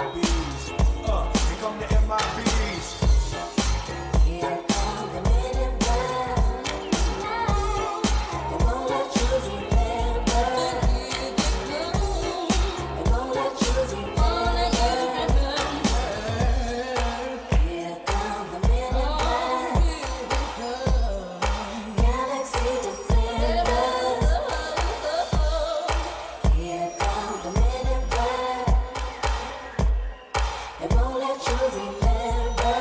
MIBs. Here come the MIBs. Here come the men in black. They won't let you remember. They won't let you remember. Here come the men in black. Galaxy defenders. Here come the men in black. They won't let you remember.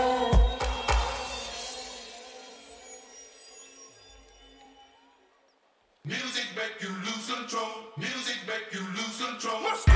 Music make you lose control. Music make you lose control.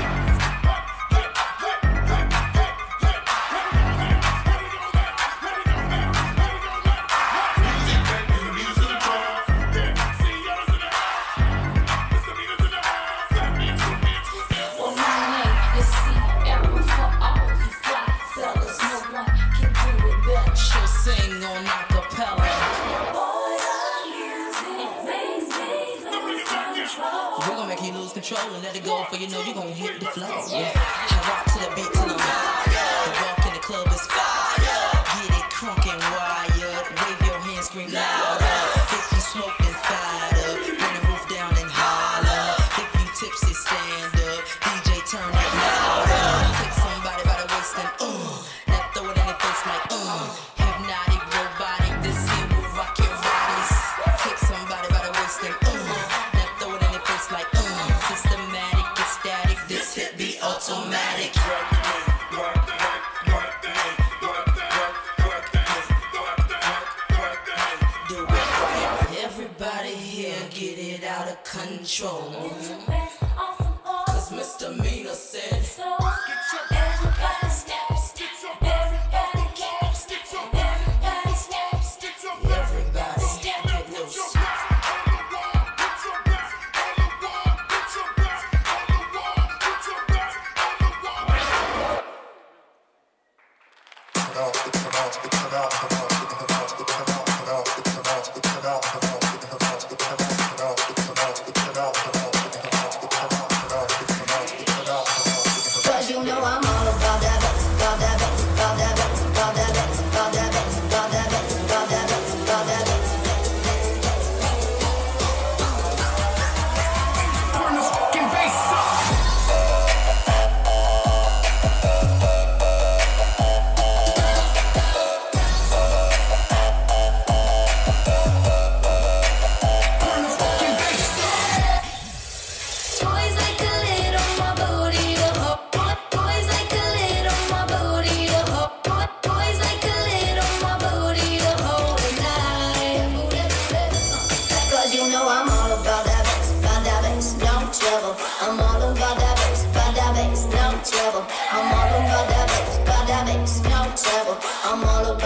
Well, my name is Sierra for all you fly fellas. No one can do it better. She'll sing on acapella. Boy, the music makes me lose control. We're gonna make you lose control and let it go, for you know you're gonna hit the floor. Yeah, I rock to the beat till I'm higher. The walk in the club is fire. Get it crunk and wired. Wave your hands, scream louder. If you smoking, fired up. Bring the roof down and holler. If you tipsy, stand up. DJ, turn it louder. Take somebody by the waist and now throw it in their face like hypnotic, robotic. This here will rock your bodies. Take somebody by the waist and now throw it in their face like systematic, ecstatic. This hit be automatic. Do it right. Everybody here get it out of control. Rest off the floor. Cause Misdemeanor said So everybody snaps. Everybody caps. Everybody snaps. everybody Step loose. Cause you know I'm all about that bass, about that bass, about that bass, about that bass, about that bass, about that bass, about that bass, about that bass. Boys like a little my booty to hold. Boys like a little my booty to hold. Boys like a little my booty to hold tonight. Cause you know I'm all about that bass, no trouble. I'm all about that bass, no trouble. I'm all about that bass, no trouble. I'm all about